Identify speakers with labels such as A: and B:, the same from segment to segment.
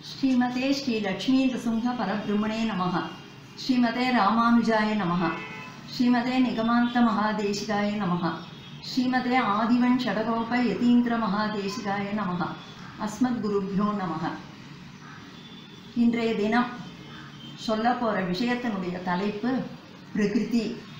A: श्रीमते श्री लक्ष्मी नृसिंह परब्रह्मणे नमः। श्रीमते रामानुजाय नमः। श्रीमते निगमान्त महादेशिकाय नमः। श्रीमते आदिवन् षडगोप यतीन्द्र महादेशिकाय नमः। अस्मद्गुरुभ्यो नमः। இன்றைய தினம் சொல்ல போற விஷயத்தினுடைய தலைப்பு பிரகிருதி.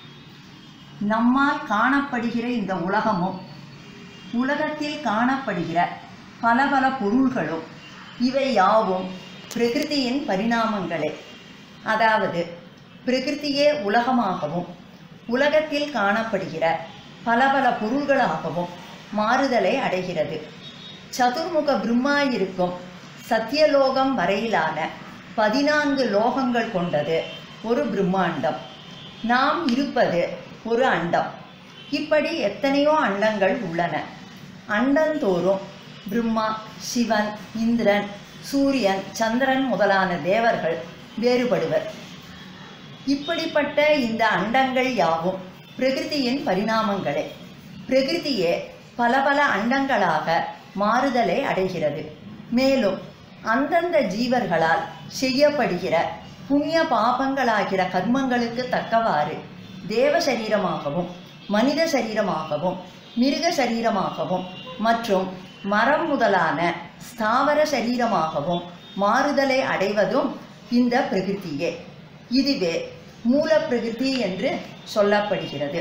A: நம்மால் காணப்படுகிற இந்த உலகமும் உலகத்தில் காணப்படுகிற பல பல பொருள்களும் இவை யாவும் பிரகிருதியின் பரிணாமங்களே. அதாவது பிரகிருதியே உலகமாகவும் உலகத்தில் காணப்படுகிற பல பல பொருள்களாகவும் மாறுதலை அடைகிறது. சதுர்முக பிரம்மா இருக்கும் சத்தியலோகம் வரையிலான 14 லோகங்கள் கொண்டது ஒரு பிரம்மாண்டம். நாம் இருப்பது ஒரு அண்டம். இப்படி எத்தனையோ அண்டங்கள் உள்ளன. அண்டந்தோறும் பிரம்மா, சிவன், இந்திரன், சூரியன், சந்திரன் முதலான தேவர்கள் வேறுபடுவர். இப்படிப்பட்ட இந்த அண்டங்கள் யாவும் பிரகிருதியின் பரிணாமங்களே. பிரகிருதியே பல பல அண்டங்களாக மாறுதலை அடைகிறது. மேலும் அந்தந்த ஜீவர்களால் செய்யப்படுகிற புண்ணிய பாபங்களாகிற கர்மங்களுக்கு தக்கவாறு தேவ சரீரமாகவும் மனித சரீரமாகவும் மிருக சரீரமாகவும் மற்றும் மரம் முதலான ஸ்தாவர சரீரமாகவும் மாறுதலை அடைவதும் இந்த பிரகிருதியே. இதுவே மூல பிரகிருதி என்று சொல்லப்படுகிறது.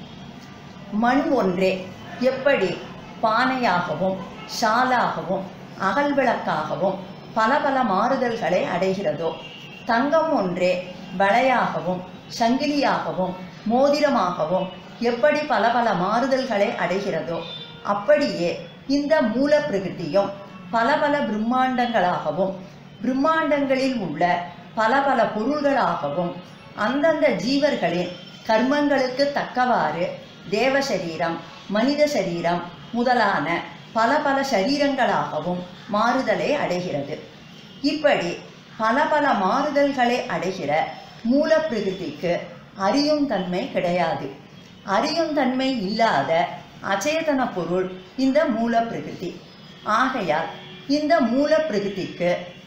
A: மண் ஒன்றே எப்படி பானையாகவும் ஷாலாகவும் அகல்விளக்காகவும் பல பல மாறுதல்களை அடைகிறதோ, தங்கம் ஒன்றே வளையாகவும் சங்கிலியாகவும் மோதிரமாகவும் எப்படி பல பல மாறுதல்களை அடைகிறதோ, அப்படியே இந்த மூல பிரகிருதியும் பல பல பிரம்மாண்டங்களாகவும் பிரம்மாண்டங்களில் உள்ள பல பல பொருள்களாகவும் அந்தந்த ஜீவர்களின் கர்மங்களுக்கு தக்கவாறு தேவ சரீரம், மனித சரீரம் முதலான பல பல சரீரங்களாகவும் மாறுதலை அடைகிறது. இப்படி பல பல மாறுதல்களை அடைகிற மூல பிரகிருதிக்கு அறியும் தன்மை கிடையாது. அறியும் தன்மை இல்லாத அச்சேதன பொருள் இந்த மூல பிரகிருதி. ஆகையால் இந்த மூல பிரகிருதிக்கு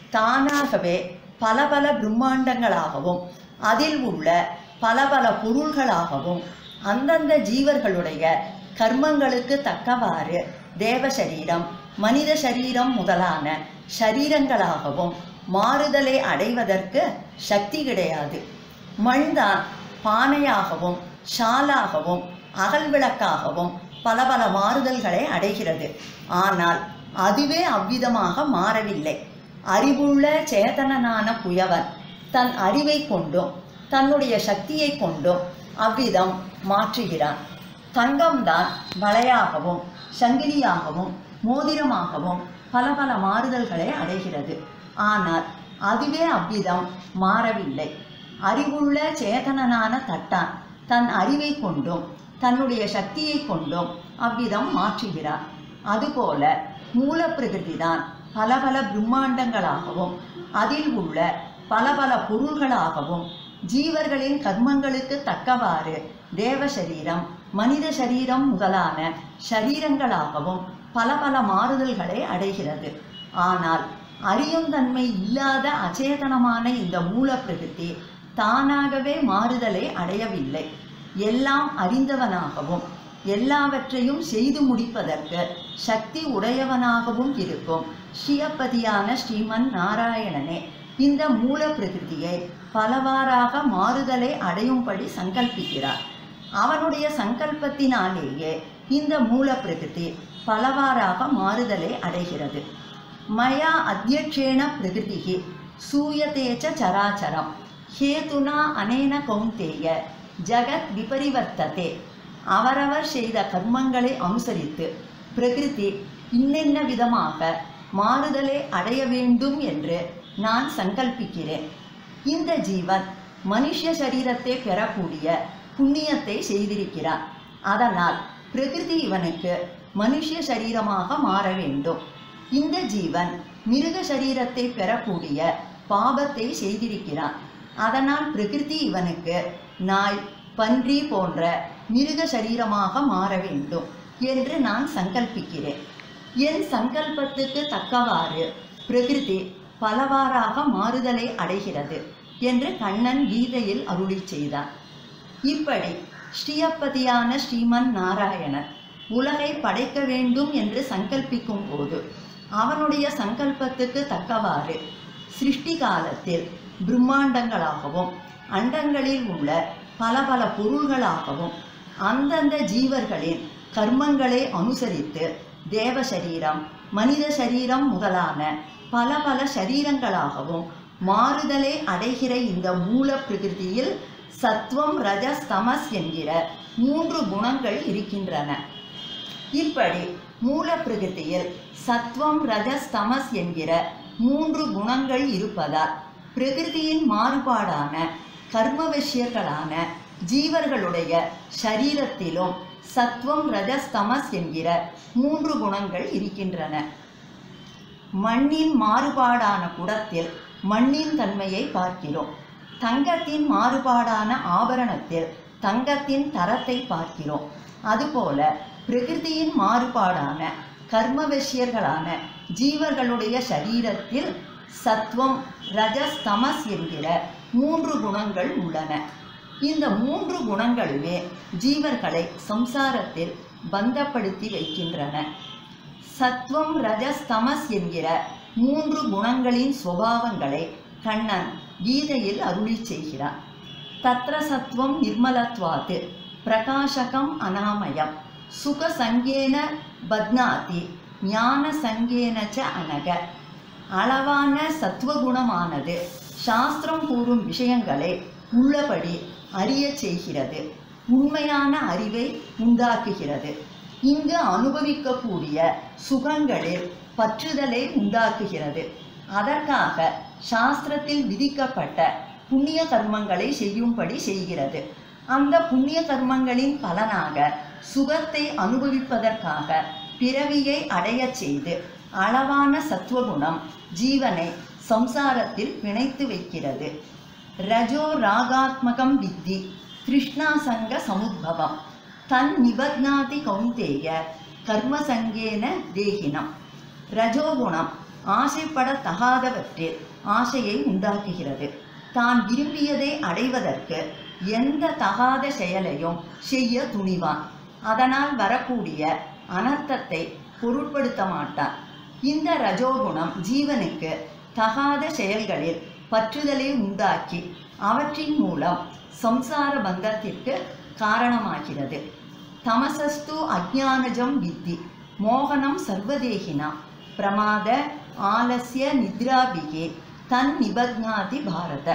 A: தானாகவே பல பல பிரம்மாண்டங்களாகவும் அதில் உள்ள பல பல பொருள்களாகவும் அந்தந்த ஜீவர்களுடைய கர்மங்களுக்கு தக்கவாறு தேவ சரீரம், மனித சரீரம் முதலான சரீரங்களாகவும் மாறுதலை அடைவதற்கு சக்தி கிடையாது. மண்தான் பானையாகவும் ஷாலாகவும் அகல்விளக்காகவும் பல பல மாறுதல்களை அடைகிறது. ஆனால் அதுவே அவ்விதமாக மாறவில்லை. அறிவுள்ள சேதனனான குயவன் தன் அறிவை கொண்டும் தன்னுடைய சக்தியை கொண்டும் அவ்விதம் மாற்றுகிறான். தங்கம்தான் வளையாகவும் சங்கிலியாகவும் மோதிரமாகவும் பல பல மாறுதல்களை அடைகிறது. ஆனால் அதுவே அவ்விதம் மாறவில்லை. அறிவுள்ள சேதனனான தட்டான் தன் அறிவை கொண்டும் தன்னுடைய சக்தியை கொண்டும் அவ்விதம் மாற்றுகிறார். அதுபோல மூல பிரகிருதி தான் பல பல பிரம்மாண்டங்களாகவும் அதில் உள்ள பல பல பொருள்களாகவும் ஜீவர்களின் கர்மங்களுக்கு தக்கவாறு தேவ சரீரம், மனித சரீரம் முதலான சரீரங்களாகவும் பல பல மாறுதல்களை அடைகிறது. ஆனால் அறியும் தன்மை இல்லாத அச்சேதனமான இந்த மூல பிரகிருதி தானாகவே மாறுதலை அடையவில்லை. எல்லாம் அறிந்தவனாகவும் எல்லாவற்றையும் செய்து முடிப்பதற்கு சக்தி உடையவனாகவும் இருக்கும் ஸ்ரீயப்பதியான ஸ்ரீமன் நாராயணனே இந்த மூல பிரகிருதியை பலவாறாக மாறுதலை அடையும்படி சங்கல்பிக்கிறார். அவனுடைய சங்கல்பத்தினாலேயே இந்த மூல பிரகிருதி பலவாறாக மாறுதலை அடைகிறது. மயா அத்தியட்சேன பிரகிருதி சூயதேச்ச சராச்சரம் ஹேதுனா அனேன கௌந்தேய ஜகத் விபரிவர்த்ததே. அவரவர் செய்த கர்மங்களை அனுசரித்து பிரகிருதி இன்னென்ன விதமாக மாறுதலை அடைய வேண்டும் என்று நான் சங்கல்பிக்கிறேன். இந்த ஜீவன் மனுஷ சரீரத்தை பெறக்கூடிய புண்ணியத்தை செய்திருக்கிறான். அதனால் பிரகிருதி இவனுக்கு மனுஷ சரீரமாக மாற வேண்டும். இந்த ஜீவன் மிருக சரீரத்தை பெறக்கூடிய பாபத்தை செய்திருக்கிறான். அதனால் பிரகிருதி இவனுக்கு நாய், பன்றி போன்ற மிருக சரீரமாக மாற வேண்டும் என்று நான் சங்கல்பிக்கிறேன். என் சங்கல்பத்துக்கு தக்கவாறு பிரகிருதி பலவாறாக மாறுதலை அடைகிறது என்று கண்ணன் கீதையில் அருளி செய்தார். இப்படி ஸ்ரீயப்பதியான ஸ்ரீமன் நாராயணன் உலகை படைக்க வேண்டும் என்று சங்கல்பிக்கும் போது அவனுடைய சங்கல்பத்துக்கு தக்கவாறு சிருஷ்டி காலத்தில் பிரம்மாண்டங்களாகவும் அண்டங்களில் உள்ள பல பல பொருள்களாகவும் அந்தந்த ஜீவர்களின் கர்மங்களை அனுசரித்து தேவ சரீரம், மனித சரீரம் முதலான பல பல சரீரங்களாகவும் மாறுதலை அடைகிற இந்த மூல பிரகிருதியில் சத்வம், ரஜஸ், தமஸ் என்கிற 3 குணங்கள் இருக்கின்றன. இப்படி மூல பிரகிருதியில் சத்வம், ரஜஸ், தமஸ் என்கிற 3 குணங்கள் இருப்பதால் பிரகிருதியின் மாறுபாடான கர்மவசியர்களான ஜீவர்களுடைய சரீரத்திலும் சத்வம், ரஜஸ், தமஸ் என்கிற 3 குணங்கள் இருக்கின்றன. மண்ணின் மாறுபாடான குடத்தில் மண்ணின் தன்மையை பார்க்கிறோம். தங்கத்தின் மாறுபாடான ஆபரணத்தில் தங்கத்தின் தரத்தை பார்க்கிறோம். அதுபோல பிரகிருதியின் மாறுபாடான கர்மவசியர்களான ஜீவர்களுடைய சரீரத்தில் சத்வம், ரஜஸ், தமஸ் என்கிற 3 குணங்கள் உள்ளன. இந்த 3 குணங்களுமே ஜீவர்களை சம்சாரத்தில் பந்தப்படுத்தி வைக்கின்றன. சத்வம், ரஜஸ், தமஸ் என்கிற 3 குணங்களின் சுபாவங்களை கண்ணன் கீதையில் அருளி செய்கிறார். தத்ர சத்வம் நிர்மலத்வாத் பிரகாசகம் அநாமயம் சுக சங்கேன பத்னாதி ஞான சங்கேன ச அனக. அளவான சத்வகுணமானது சாஸ்திரம் கூறும் விஷயங்களை உள்ளபடி அறிய செய்கிறது, உண்மையான அறிவை உண்டாக்குகிறது. இங்கு அனுபவிக்கக்கூடிய சுகங்களில் பற்றுதலை உண்டாக்குகிறது. அதற்காக சாஸ்திரத்தில் விதிக்கப்பட்ட புண்ணிய கர்மங்களை செய்யும்படி செய்கிறது. அந்த புண்ணிய கர்மங்களின் பலனாக சுகத்தை அனுபவிப்பதற்காக பிறவியை அடைய செய்து அளவான சத்துவகுணம் ஜீவனை சம்சாரத்தில் பிணைத்து வைக்கிறது. ரஜோ ராகாத்மகம் வித்தி கிருஷ்ணாசங்க சமுத்பவம் தன் நிபத்னாதி கௌந்தேய கர்மசங்கேன தேகினம். ரஜோகுணம் ஆசைப்படத்தகாதவற்றில் ஆசையை உண்டாக்குகிறது. தான் விரும்பியதை அடைவதற்கு எந்த தகாத செயலையும் செய்ய துணிவான். அதனால் வரக்கூடிய அனர்த்தத்தை பொருட்படுத்த மாட்டான். இந்த ரஜோகுணம் ஜீவனுக்கு தகாத செயல்களில் பற்றுதலை உண்டாக்கி அவற்றின் மூலம் சம்சார பந்தத்திற்கு காரணமாகிறது. தமசஸ்து அஜ்ஞானஜம் வித்தி மோகனம் சர்வதேகினா பிரமாத ஆலசிய நித்ராபிகே தன் நிபத்னாதி பாரத.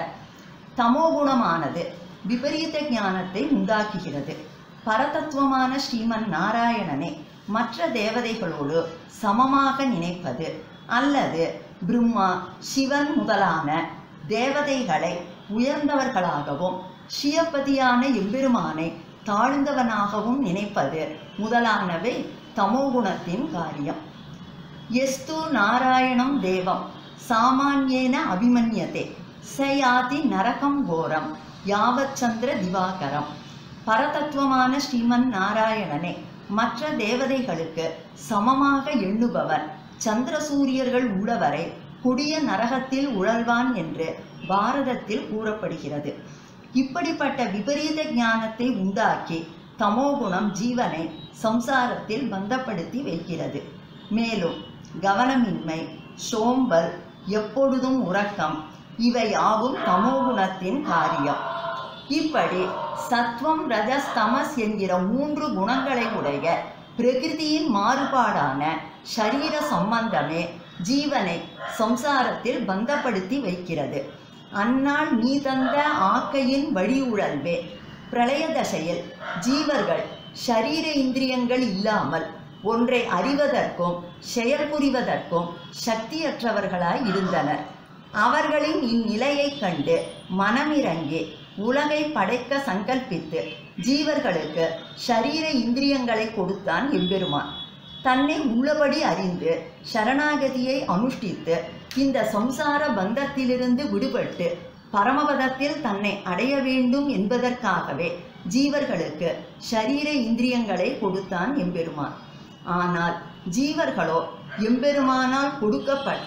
A: தமோகுணமானது விபரீத ஞானத்தை உண்டாக்குகிறது. பரதத்துவமான ஸ்ரீமன் நாராயணனை மற்ற தேவதைகளோடு சமமாக நினைப்பது அல்லது பிரம்மா, சிவன் முதலான தேவதைகளை உயர்ந்தவர்களாகவும் ஸ்ரீயப்பதியான எம்பெருமானை தாழ்ந்தவனாகவும் நினைப்பது முதலானவை தமோகுணத்தின் காரியம். எஸ்து நாராயணம் தேவம் சாமான்யேன அபிமன்யதே சயாதி நரகம் கோரம் யாவத் சந்திர திவாகரம். பரதத்துவமான ஸ்ரீமன் நாராயணனை மற்ற தேவதைகளுக்கு சமமாக எண்ணுபவன் சந்திர சூரியர்கள் உள்ளவரை கொடிய நரகத்தில் உழல்வான் என்று பாரதத்தில் கூறப்படுகிறது. இப்படிப்பட்ட விபரீத ஞானத்தை உண்டாக்கி தமோகுணம் ஜீவனை சம்சாரத்தில் பந்தப்படுத்தி வைக்கிறது. மேலும் கவனமின்மை, சோம்பல், எப்பொழுதும் உறக்கம் இவை யாவும் தமோகுணத்தின் காரியம். இப்படி சத்வம், ரஜஸ், தமஸ் என்கிற 3 குணங்களை உடைய பிரகிருதியின் மாறுபாடான ஷரீர சம்பந்தமே ஜீவனை சம்சாரத்தில் பந்தப்படுத்தி வைக்கிறது. அந்நாள் நீ தந்த ஆக்கையின் வழி உழல்வே. பிரளய தசையில் ஜீவர்கள் ஷரீர இந்திரியங்கள் இல்லாமல் ஒன்றை அறிவதற்கும் செயல் புரிவதற்கும் சக்தியற்றவர்களாய் இருந்தனர். அவர்களின் இந்நிலையை கண்டு மனமிறங்கி உலகை படைக்க சங்கல்பித்து ஜீவர்களுக்கு ஷரீர இந்திரியங்களை கொடுத்தான் எம்பெருமான். தன்னை உள்ளபடி அறிந்து சரணாகதியை அனுஷ்டித்து இந்த சம்சார பந்தத்திலிருந்து விடுபட்டு பரமபதத்தில் தன்னை அடைய வேண்டும் என்பதற்காகவே ஜீவர்களுக்கு ஷரீர இந்திரியங்களை கொடுத்தான் எம்பெருமான். ஆனால் ஜீவர்களோ எம்பெருமானால் கொடுக்கப்பட்ட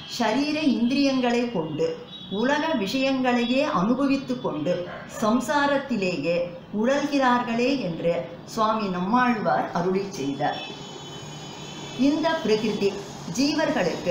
A: ஷரீர இந்திரியங்களை கொண்டு உலக விஷயங்களையே அனுபவித்து கொண்டு சம்சாரத்திலேயே உழல்கிறார்களே என்று சுவாமி நம்மாழ்வார் அருளி செய்தார். இந்த பிரகிருதி ஜீவர்களுக்கு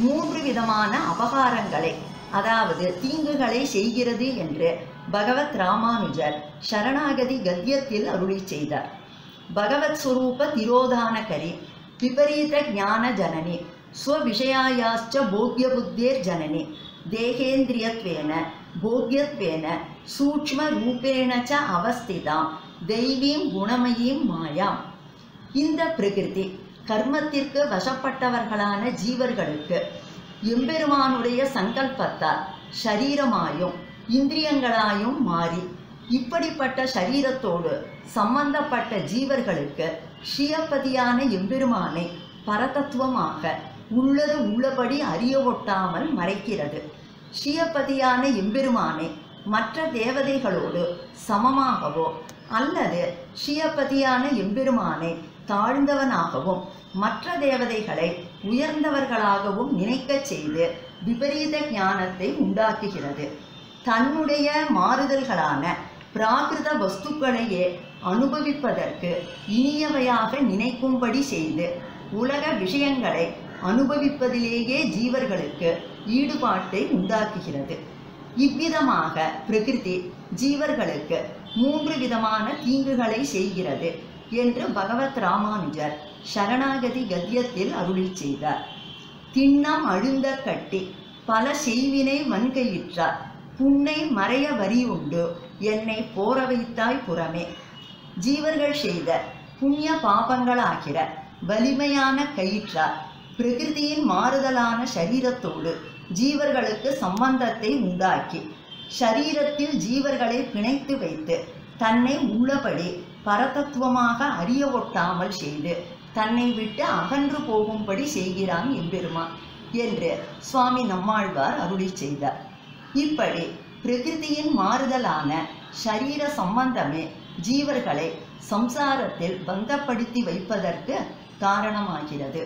A: 3 விதமான அபகாரங்களை, அதாவது தீங்குகளை செய்கிறது என்று பகவத் ராமானுஜர் சரணாகதி கத்தியத்தில் அருளி செய்தார். பகவத் ஸ்வரூப திரோதானகரி விபரீத ஞான ஜனனி ஸ்வவிஷயாயாச்ச போக்ய புத்தேர் ஜனனி தேகேந்திரியத்வேன போக்யத்வேன சூக்ஷ்ம ரூபேண ச அவஸ்திதாம் தெய்வீம் குணமயீம் மாயாம். இந்த பிரகிருதி கர்மத்திற்கு வசப்பட்டவர்களான ஜீவர்களுக்கு எம்பெருமானுடைய சங்கல்பத்தால் ஷரீரமாயும் இந்திரியங்களாயும் மாறி இப்படிப்பட்ட ஷரீரத்தோடு சம்பந்தப்பட்ட ஜீவர்களுக்கு ஸ்ரீயப்பதியான எம்பெருமானை பரதத்துவமாக உள்ளது உள்ளபடி அறிய ஒட்டாமல் மறைக்கிறது. ஸ்ரீயப்பதியான எம்பெருமானை மற்ற தேவதைகளோடு சமமாகவோ அல்லது ஸ்ரீயப்பதியான எம்பெருமானை தாழ்ந்தவனாகவும் மற்ற தேவதைகளை உயர்ந்தவர்களாகவும் நினைக்கச் செய்து விபரீத ஞானத்தை உண்டாக்குகிறது. தன்னுடைய மாறுதல்களான பிராகிருத வஸ்துக்களையே அனுபவிப்பதற்கு இனியவையாக நினைக்கும்படி செய்து உலக விஷயங்களை அனுபவிப்பதிலேயே ஜீவர்களுக்கு ஈடுபாட்டை உண்டாக்குகிறது. இவ்விதமாக பிரகிருதி ஜீவர்களுக்கு 3 விதமான தீங்குகளை செய்கிறது என்று பகவத் ராமானுஜர் சரணாகதி கத்தியத்தில் அருளி செய்தார். திண்ணம் அழுந்த கட்டி பல செய்வினை வன்கையிற்றார் புன்னை மறைய வரியுண்டு என்னை போர வைத்தாய் புறமே. ஜீவர்கள் செய்த புண்ணிய பாபங்களாகிற வலிமையான கயிற்றார் பிரகிருதியின் மாறுதலான சரீரத்தோடு ஜீவர்களுக்கு சம்பந்தத்தை உண்டாக்கி ஷரீரத்தில் ஜீவர்களை பிணைத்து வைத்து தன்னை உள்ளபடி பரதத்துவமாக அறிய ஒட்டாமல் செய்து தன்னை விட்டு அகன்று போகும்படி செய்கிறான் எம்பெருமான் என்று சுவாமி நம்மாழ்வார் அருளி செய்தார். இப்படி பிரகிருதியின் மாறுதலான ஷரீர சம்பந்தமே ஜீவர்களை சம்சாரத்தில் பந்தப்படுத்தி வைப்பதற்கு காரணமாகிறது.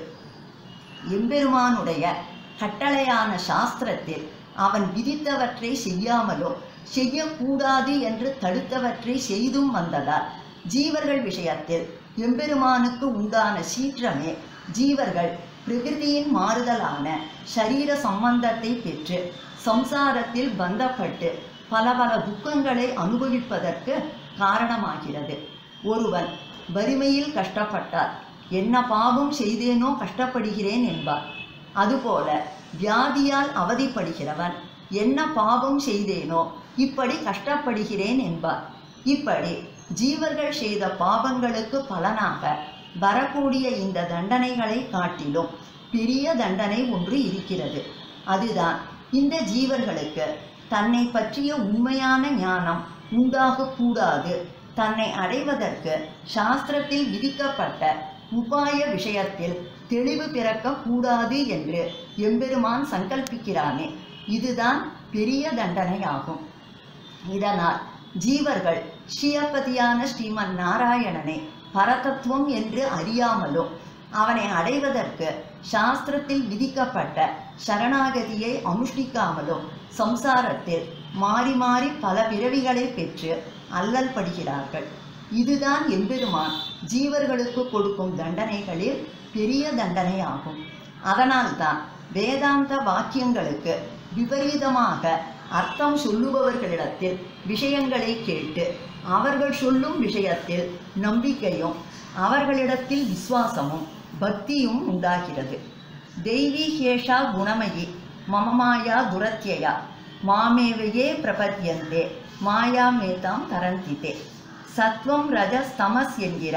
A: எம்பெருமானுடைய கட்டளையான சாஸ்திரத்தில் அவன் விதித்தவற்றை செய்யாமலோ செய்யக்கூடாது என்று தடுத்தவற்றை செய்தும் வந்ததால் ஜீவர்கள் விஷயத்தில் எம்பெருமானுக்கு உண்டான சீற்றமே ஜீவர்கள் பிரகிருதியின் மாறுதலான ஷரீர சம்பந்தத்தை பெற்று சம்சாரத்தில் பந்தப்பட்டு பல பல துக்கங்களை அனுபவிப்பதற்கு காரணமாகிறது. ஒருவன் வறுமையில் கஷ்டப்பட்டார், என்ன பாவம் செய்தேனோ கஷ்டப்படுகிறேன் என்பார். அதுபோல வியாதியால் அவதிப்படுகிறவன் என்ன பாவம் செய்தேனோ இப்படி கஷ்டப்படுகிறேன் என்பார். இப்படி ஜீவர்கள் செய்த பாவங்களுக்கு பலனாக வரக்கூடிய இந்த தண்டனைகளை காட்டிலும் பெரிய தண்டனை ஒன்று இருக்கிறது. அதுதான் இந்த ஜீவர்களுக்கு தன்னை பற்றிய உண்மையான ஞானம் உண்டாகக்கூடாது, தன்னை அடைவதற்கு சாஸ்திரத்தில் விதிக்கப்பட்ட உபாய விஷயத்தில் தெளிவு பிறக்கக்கூடாது என்று எம்பெருமான் சங்கல்பிக்கிறானே, இதுதான் பெரிய தண்டனையாகும். இதனால் ஜீவர்கள் ஸ்ரீயப்பதியான ஸ்ரீமன் நாராயணனை பரதத்துவம் என்று அறியாமலும் அவனை அடைவதற்கு சாஸ்திரத்தில் விதிக்கப்பட்ட சரணாகதியை அனுஷ்டிக்காமலும் சம்சாரத்தில் மாறி மாறி பல பிறவிகளை பெற்று அல்லல் படுகிறார்கள். இதுதான் எம்பெருமான் ஜீவர்களுக்கு கொடுக்கும் தண்டனைகளில் பெரிய தண்டனையாகும். அதனால்தான் வேதாந்த வாக்கியங்களுக்கு விபரீதமாக அர்த்தம் சொல்லுபவர்களிடத்தில் விஷயங்களை கேட்டு அவர்கள் சொல்லும் விஷயத்தில் நம்பிக்கையும் அவர்களிடத்தில் விசுவாசமும் பக்தியும் உண்டாகிறது. தெய்வீகேஷா குணமயி மமமாயா துரத்யயா மாமேவையே பிரபத்யந்தே மாயாமேதாம் தரந்திதே. சத்வம் ரஜஸ் தமஸ் என்கிற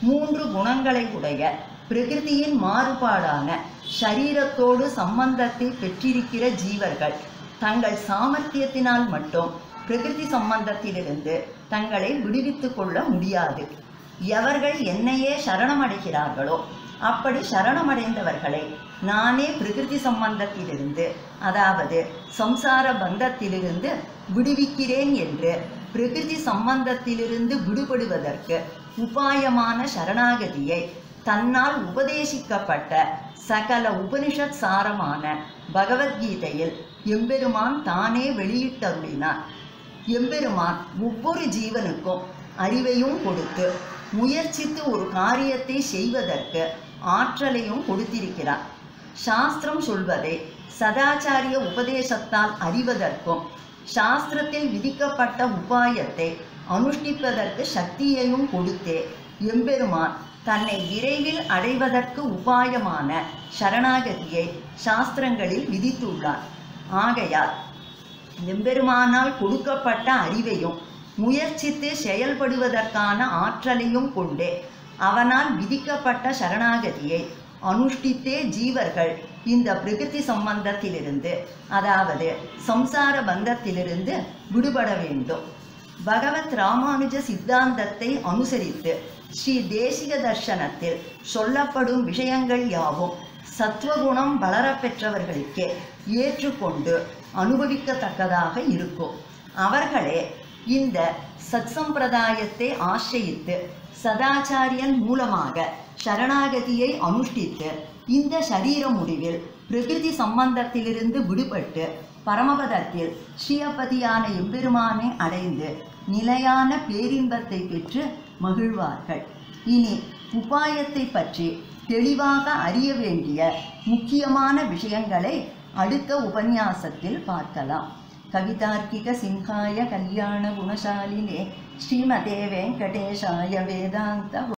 A: 3 குணங்களை உடைய பிரகிருதியின் மாறுபாடான ஷரீரத்தோடு சம்பந்தத்தை பெற்றிருக்கிற ஜீவர்கள் தங்கள் சாமர்த்தியத்தினால் மட்டும் பிரகிருதி சம்பந்தத்திலிருந்து தங்களை விடுவித்து கொள்ள முடியாது. எவர்கள் என்னையே சரணமடைகிறார்களோ அப்படி சரணமடைந்தவர்களை நானே பிரகிருதி சம்பந்தத்திலிருந்து, அதாவது சம்சார பந்தத்திலிருந்து விடுவிக்கிறேன் என்று பிரகிருதி சம்பந்தத்திலிருந்து விடுபடுவதற்கு உபாயமான சரணாகதியை தன்னால் உபதேசிக்கப்பட்ட சகல உபனிஷத் சாரமான பகவத்கீதையில் எம்பெருமான் தானே வெளியிட்டருளினார். எம்பெருமான் ஒவ்வொரு ஜீவனுக்கும் அறிவையும் கொடுத்து முயற்சித்து ஒரு காரியத்தை செய்வதற்கு ஆற்றலையும் கொடுத்திருக்கிறார். சாஸ்திரம் சொல்வதை சதாச்சாரிய உபதேசத்தால் அறிவதற்கும் சாஸ்திரத்தில் விதிக்கப்பட்ட உபாயத்தை அனுஷ்டிப்பதற்கு சக்தியையும் கொடுத்தே எம்பெருமான் தன்னை விரைவில் அடைவதற்கு உபாயமான சரணாகதியை சாஸ்திரங்களில் விதித்துள்ளார். ஆகையால் எம்பெருமானால் கொடுக்கப்பட்ட அறிவையும் முயற்சித்து செயல்படுவதற்கான ஆற்றலையும் கொண்டே அவனால் விதிக்கப்பட்ட சரணாகதியை அனுஷ்டித்தே ஜீவர்கள் இந்த பிரகிருதி சம்பந்தத்திலிருந்து, அதாவது சம்சார பந்தத்திலிருந்து விடுபட வேண்டும். பகவத் ராமானுஜ சித்தாந்தத்தை அனுசரித்து ஸ்ரீ தேசிக தர்சனத்தில் சொல்லப்படும் விஷயங்கள் யாவும் சத்வகுணம் வளரப்பெற்றவர்களுக்கே ஏற்றுக்கொண்டு அனுபவிக்கத்தக்கதாக இருக்கும். அவர்களே இந்த சத்சம்பிரதாயத்தை ஆசிரியித்து சதாச்சாரியன் மூலமாக சரணாகதியை அனுஷ்டித்து இந்த சரீர முடிவில் பிரகிருதி சம்பந்தத்திலிருந்து விடுபட்டு பரமபதத்தில் ஸ்ரீயப்பதியான எம்பெருமானை அடைந்து நிலையான பேரின்பத்தை பெற்று மகிழ்வார்கள். இனி உபாயத்தை பற்றி தெளிவாக அறிய வேண்டிய முக்கியமான விஷயங்களை அடுத்த உபன்யாசத்தில் பார்க்கலாம். கவிதார்க்கிக சிம்ஹாய கல்யாண குணசாலினே ஸ்ரீமதே வெங்கடேஷாய வேதாந்த